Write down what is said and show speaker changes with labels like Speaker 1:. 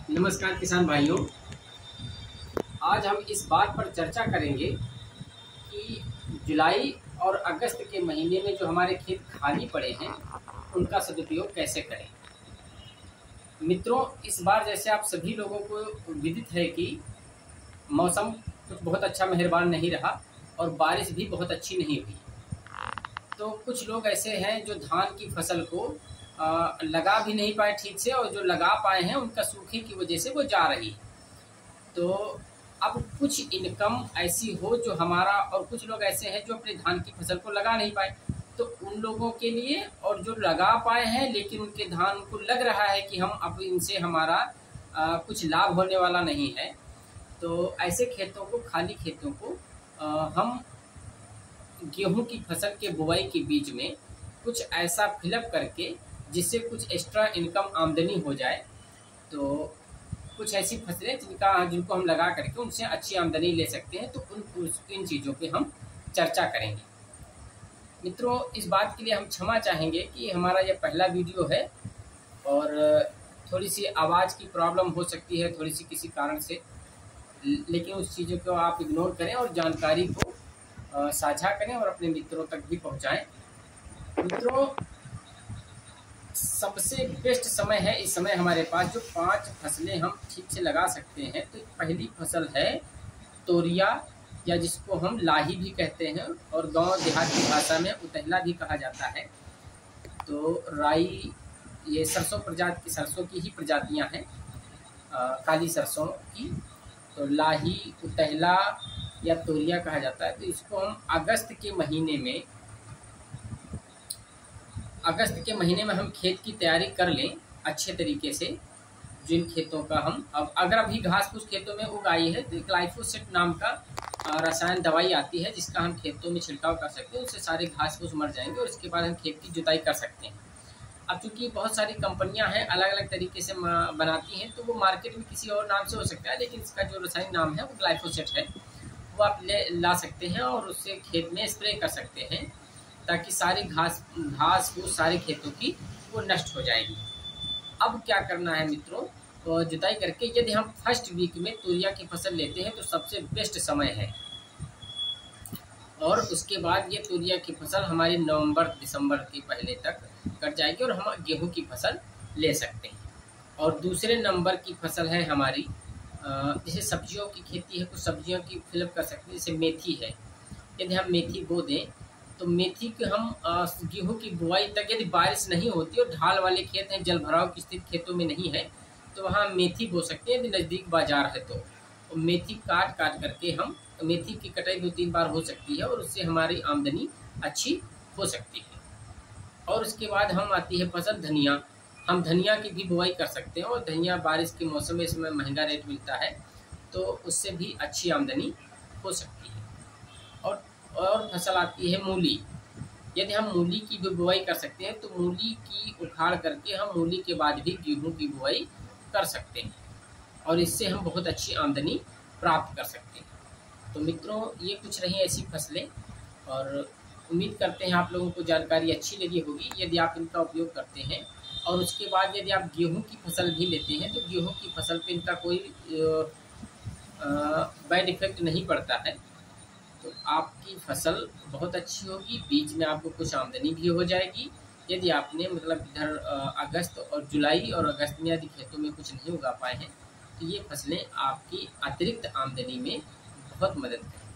Speaker 1: नमस्कार किसान भाइयों। आज हम इस बात पर चर्चा करेंगे कि जुलाई और अगस्त के महीने में जो हमारे खेत खाली पड़े हैं उनका सदुपयोग कैसे करें। मित्रों, इस बार जैसे आप सभी लोगों को विदित है कि मौसम कुछ बहुत अच्छा मेहरबान नहीं रहा और बारिश भी बहुत अच्छी नहीं हुई। तो कुछ लोग ऐसे हैं जो धान की फसल को लगा भी नहीं पाए ठीक से, और जो लगा पाए हैं उनका सूखे की वजह से वो जा रही है। तो अब कुछ इनकम ऐसी हो जो हमारा, और कुछ लोग ऐसे हैं जो अपने धान की फसल को लगा नहीं पाए, तो उन लोगों के लिए, और जो लगा पाए हैं लेकिन उनके धान को लग रहा है कि हम अब इनसे हमारा कुछ लाभ होने वाला नहीं है, तो ऐसे खेतों को, खाली खेतों को हम गेहूं की फसल के बुआई के बीच में कुछ ऐसा फिलअप करके जिससे कुछ एक्स्ट्रा इनकम आमदनी हो जाए, तो कुछ ऐसी फसलें जिनको हम लगा करके उनसे अच्छी आमदनी ले सकते हैं, तो इन चीज़ों पे हम चर्चा करेंगे। मित्रों, इस बात के लिए हम क्षमा चाहेंगे कि हमारा यह पहला वीडियो है और थोड़ी सी आवाज़ की प्रॉब्लम हो सकती है, थोड़ी सी किसी कारण से, लेकिन उस चीज़ों को आप इग्नोर करें और जानकारी को साझा करें और अपने मित्रों तक भी पहुंचाएं। मित्रों, सबसे बेस्ट समय है इस समय हमारे पास जो 5 फसलें हम ठीक से लगा सकते हैं। तो पहली फसल है तोरिया, या जिसको हम लाही भी कहते हैं और गांव देहात की भाषा में उतहला भी कहा जाता है। तो राई, ये सरसों प्रजाति की, सरसों की ही प्रजातियां हैं, काली सरसों की। तो लाही, उतहला या तोरिया कहा जाता है। तो इसको हम अगस्त के महीने में हम खेत की तैयारी कर लें अच्छे तरीके से। जिन खेतों का हम अगर अभी घास फूस खेतों में उग आई है, तो ग्लाइफोसेट नाम का रसायन दवाई आती है जिसका हम खेतों में छिड़काव कर सकते हैं, उससे सारे घास फूस मर जाएंगे और इसके बाद हम खेत की जुताई कर सकते हैं। अब चूंकि बहुत सारी कंपनियां हैं अलग अलग तरीके से बनाती हैं, तो वो मार्केट में किसी और नाम से हो सकता है, लेकिन इसका जो रसायन नाम है वो ग्लाइफोसेट है। वो आप ला सकते हैं और उससे खेत में स्प्रे कर सकते हैं, ताकि सारी घास फूस सारे खेतों की वो नष्ट हो जाएगी। अब क्या करना है मित्रों, तो जुताई करके यदि हम फर्स्ट वीक में तोरिया की फसल लेते हैं तो सबसे बेस्ट समय है, और उसके बाद ये तोरिया की फसल हमारी नवंबर दिसंबर के पहले तक कट जाएगी और हम गेहूं की फसल ले सकते हैं। और दूसरे नंबर की फसल है हमारी, जैसे सब्जियों की खेती है, कुछ सब्जियों की फिलअप कर सकते हैं, जैसे मेथी है। यदि हम मेथी बो दें तो मेथी के हम गेहूं की बुआई तक, यदि बारिश नहीं होती और ढाल वाले खेत हैं, जल भराव की स्थिति खेतों में नहीं है, तो वहाँ मेथी बो सकते हैं। यदि नज़दीक बाजार है तो मेथी काट करके हम, मेथी की कटाई 2-3 बार हो सकती है और उससे हमारी आमदनी अच्छी हो सकती है। और उसके बाद हम आती है फसल धनिया। हम धनिया की भी बुआई कर सकते हैं, और धनिया बारिश के मौसम में इसमें महंगा रेट मिलता है, तो उससे भी अच्छी आमदनी हो सकती है। और फसल आती है मूली। यदि हम मूली की भी बुआई कर सकते हैं, तो मूली की उखाड़ करके हम मूली के बाद भी गेहूं की बुआई कर सकते हैं, और इससे हम बहुत अच्छी आमदनी प्राप्त कर सकते हैं। तो मित्रों, ये कुछ रही ऐसी फसलें, और उम्मीद करते हैं आप लोगों को जानकारी अच्छी लगी होगी यदि आप इनका उपयोग करते हैं। और उसके बाद यदि आप गेहूं की फसल भी लेते हैं, तो गेहूं की फसल पे इनका कोई बैड इफेक्ट नहीं पड़ता है, तो आपकी फसल बहुत अच्छी होगी, बीच में आपको कुछ आमदनी भी हो जाएगी। यदि आपने मतलब इधर अगस्त और जुलाई और अगस्त में यदि खेतों में कुछ नहीं उगा पाए हैं, तो ये फसलें आपकी अतिरिक्त आमदनी में बहुत मदद करेंगी।